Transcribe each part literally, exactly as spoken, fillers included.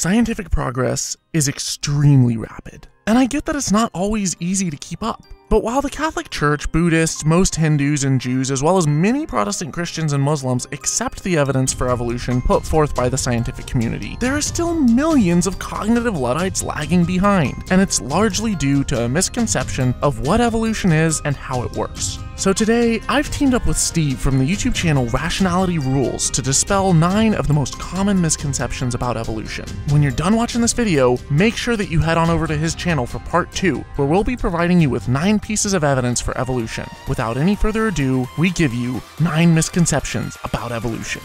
Scientific progress is extremely rapid, and I get that it's not always easy to keep up. But while the Catholic Church, Buddhists, most Hindus and Jews, as well as many Protestant Christians and Muslims accept the evidence for evolution put forth by the scientific community, there are still millions of cognitive Luddites lagging behind, and it's largely due to a misconception of what evolution is and how it works. So today, I've teamed up with Steve from the YouTube channel Rationality Rules to dispel nine of the most common misconceptions about evolution. When you're done watching this video, make sure that you head on over to his channel for part two, where we'll be providing you with nine pieces of evidence for evolution. Without any further ado, we give you nine misconceptions about evolution.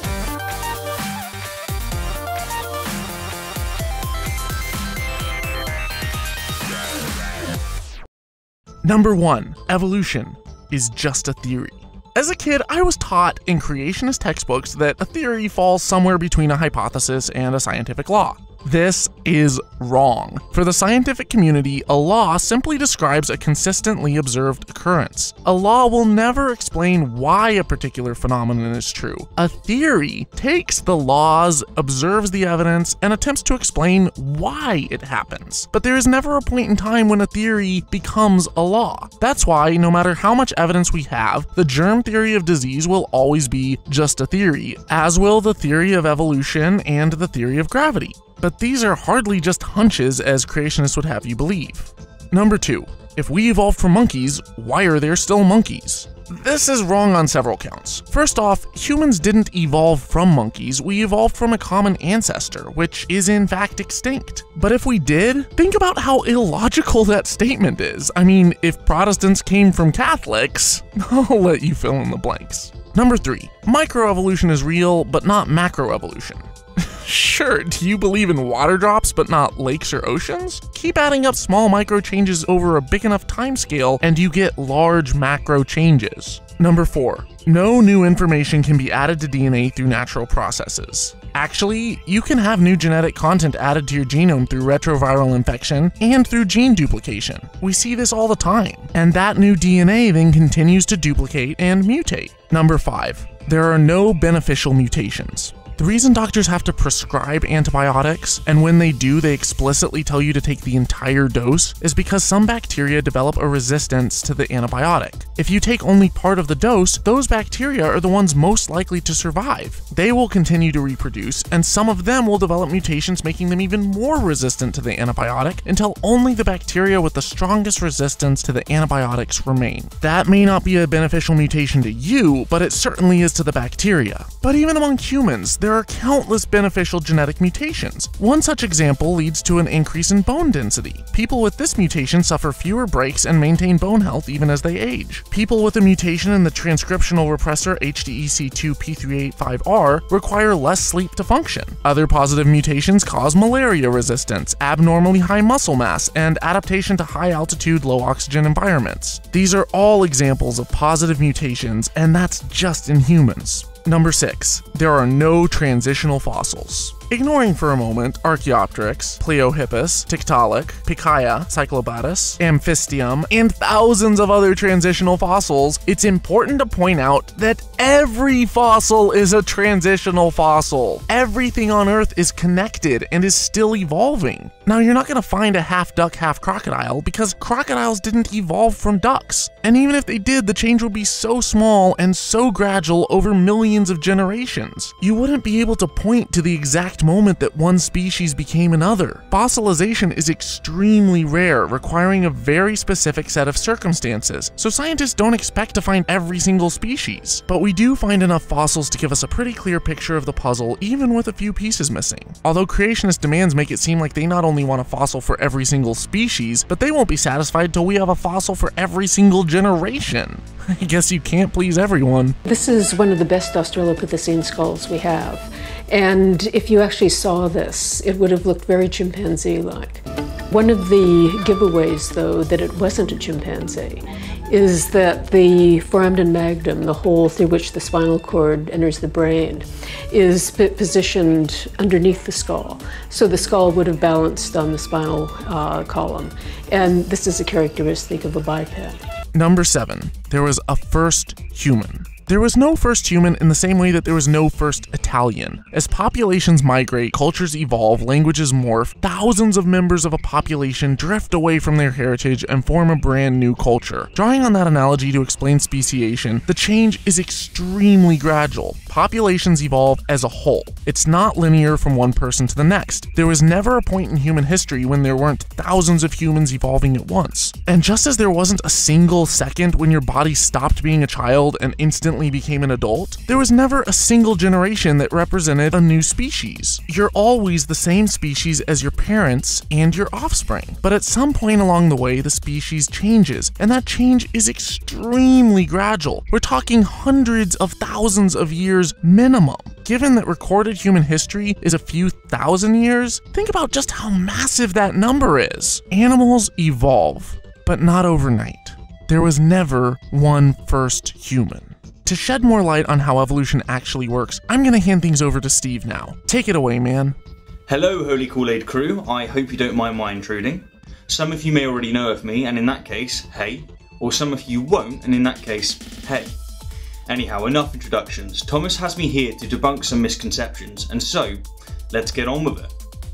Number one, evolution is just a theory. As a kid, I was taught in creationist textbooks that a theory falls somewhere between a hypothesis and a scientific law. This is wrong. For the scientific community, a law simply describes a consistently observed occurrence. A law will never explain why a particular phenomenon is true. A theory takes the laws, observes the evidence, and attempts to explain why it happens. But there is never a point in time when a theory becomes a law. That's why, no matter how much evidence we have, the germ theory of disease will always be just a theory, as will the theory of evolution and the theory of gravity. But these are hardly just hunches as creationists would have you believe. Number two, if we evolved from monkeys, why are there still monkeys? This is wrong on several counts. First off, humans didn't evolve from monkeys, we evolved from a common ancestor, which is in fact extinct. But if we did, think about how illogical that statement is. I mean, if Protestants came from Catholics, I'll let you fill in the blanks. Number three, microevolution is real, but not macroevolution. Sure, do you believe in water drops but not lakes or oceans? Keep adding up small micro changes over a big enough timescale and you get large macro changes. Number four, no new information can be added to D N A through natural processes. Actually, you can have new genetic content added to your genome through retroviral infection and through gene duplication. We see this all the time, and that new D N A then continues to duplicate and mutate. Number five, there are no beneficial mutations. The reason doctors have to prescribe antibiotics, and when they do they explicitly tell you to take the entire dose, is because some bacteria develop a resistance to the antibiotic. If you take only part of the dose, those bacteria are the ones most likely to survive. They will continue to reproduce, and some of them will develop mutations making them even more resistant to the antibiotic until only the bacteria with the strongest resistance to the antibiotics remain. That may not be a beneficial mutation to you, but it certainly is to the bacteria. But even among humans, there are countless beneficial genetic mutations. One such example leads to an increase in bone density. People with this mutation suffer fewer breaks and maintain bone health even as they age. People with a mutation in the transcriptional repressor H D E C two P three eighty-five R require less sleep to function. Other positive mutations cause malaria resistance, abnormally high muscle mass, and adaptation to high-altitude, low-oxygen environments. These are all examples of positive mutations, and that's just in humans. Number six, there are no transitional fossils. Ignoring for a moment Archaeopteryx, Pleohippus, Tiktaalik, Pikaia, Cyclobatus, Amphistium, and thousands of other transitional fossils, it's important to point out that every fossil is a transitional fossil. Everything on Earth is connected and is still evolving. Now, you're not going to find a half duck, half crocodile because crocodiles didn't evolve from ducks. And even if they did, the change would be so small and so gradual over millions of generations. You wouldn't be able to point to the exact moment that one species became another. Fossilization is extremely rare, requiring a very specific set of circumstances, so scientists don't expect to find every single species. But we do find enough fossils to give us a pretty clear picture of the puzzle, even with a few pieces missing. Although creationist demands make it seem like they not only want a fossil for every single species, but they won't be satisfied till we have a fossil for every single generation. I guess you can't please everyone. This is one of the best Australopithecine skulls we have. And if you actually saw this, it would have looked very chimpanzee-like. One of the giveaways, though, that it wasn't a chimpanzee is that the foramen magnum, the hole through which the spinal cord enters the brain, is positioned underneath the skull. So the skull would have balanced on the spinal uh, column. And this is a characteristic of a biped. Number seven, there was a first human. There was no first human in the same way that there was no first Italian. As populations migrate, cultures evolve, languages morph, thousands of members of a population drift away from their heritage and form a brand new culture. Drawing on that analogy to explain speciation, the change is extremely gradual. Populations evolve as a whole. It's not linear from one person to the next. There was never a point in human history when there weren't thousands of humans evolving at once. And just as there wasn't a single second when your body stopped being a child and instantly became an adult, there was never a single generation that represented a new species. You're always the same species as your parents and your offspring. But at some point along the way, the species changes, and that change is extremely gradual. We're talking hundreds of thousands of years minimum. Given that recorded human history is a few thousand years, think about just how massive that number is. Animals evolve, but not overnight. There was never one first human. To shed more light on how evolution actually works, I'm gonna hand things over to Steve now. Take it away, man. Hello, Holy Koolaid crew. I hope you don't mind my intruding. Some of you may already know of me, and in that case, hey. Or some of you won't, and in that case, hey. Anyhow, enough introductions. Thomas has me here to debunk some misconceptions, and so, let's get on with it.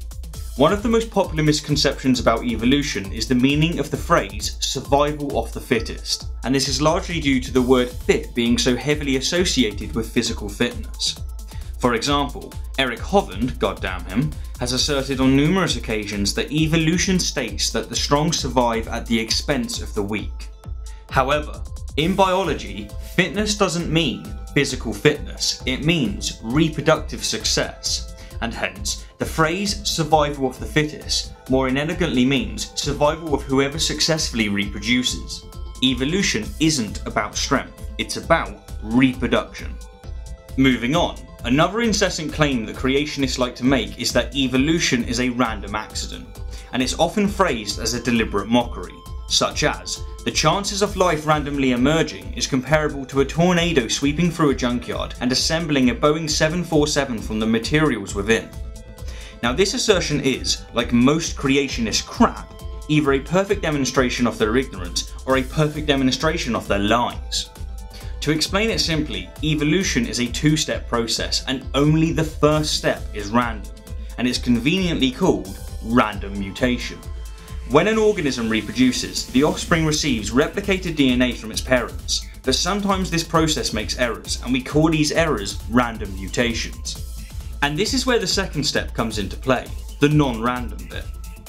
One of the most popular misconceptions about evolution is the meaning of the phrase survival of the fittest, and this is largely due to the word fit being so heavily associated with physical fitness. For example, Eric Hovind, goddamn him, has asserted on numerous occasions that evolution states that the strong survive at the expense of the weak. However, in biology, fitness doesn't mean physical fitness, it means reproductive success. And hence, the phrase survival of the fittest more inelegantly means survival of whoever successfully reproduces. Evolution isn't about strength, it's about reproduction. Moving on, another incessant claim that creationists like to make is that evolution is a random accident, and it's often phrased as a deliberate mockery, such as, the chances of life randomly emerging is comparable to a tornado sweeping through a junkyard and assembling a Boeing seven forty-seven from the materials within. Now this assertion is, like most creationist crap, either a perfect demonstration of their ignorance or a perfect demonstration of their lies. To explain it simply, evolution is a two-step process and only the first step is random, and it's conveniently called random mutation. When an organism reproduces, the offspring receives replicated D N A from its parents, but sometimes this process makes errors, and we call these errors random mutations. And this is where the second step comes into play, the non-random bit.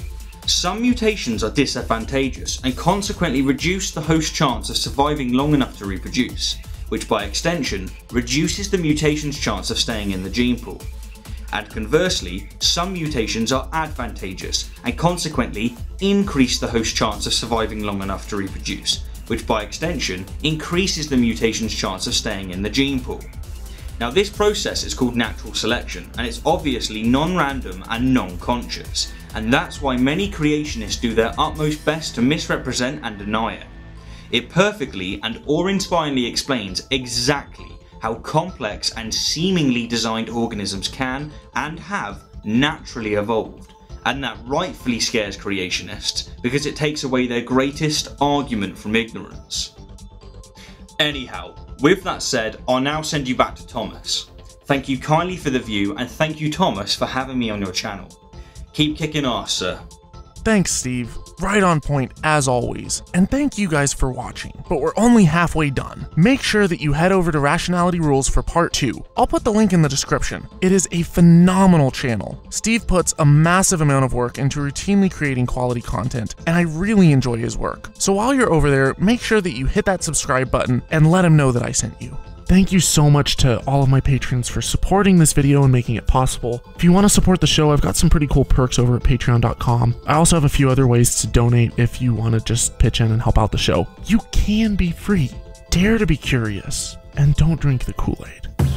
Some mutations are disadvantageous and consequently reduce the host's chance of surviving long enough to reproduce, which by extension reduces the mutation's chance of staying in the gene pool. And conversely, some mutations are advantageous and consequently increase the host's chance of surviving long enough to reproduce, which by extension increases the mutation's chance of staying in the gene pool. Now this process is called natural selection, and it's obviously non-random and non-conscious, and that's why many creationists do their utmost best to misrepresent and deny it. It perfectly and awe-inspiringly explains exactly how complex and seemingly designed organisms can and have naturally evolved, and that rightfully scares creationists because it takes away their greatest argument from ignorance. Anyhow, with that said, I'll now send you back to Thomas. Thank you kindly for the view, and thank you Thomas for having me on your channel. Keep kicking ass, sir. Thanks, Steve. Right on point as always. And thank you guys for watching, but we're only halfway done. Make sure that you head over to Rationality Rules for part two. I'll put the link in the description. It is a phenomenal channel. Steve puts a massive amount of work into routinely creating quality content, and I really enjoy his work. So while you're over there, make sure that you hit that subscribe button and let him know that I sent you. Thank you so much to all of my patrons for supporting this video and making it possible. If you want to support the show, I've got some pretty cool perks over at patreon dot com. I also have a few other ways to donate if you want to just pitch in and help out the show. You can be free. Dare to be curious, and don't drink the Kool-Aid.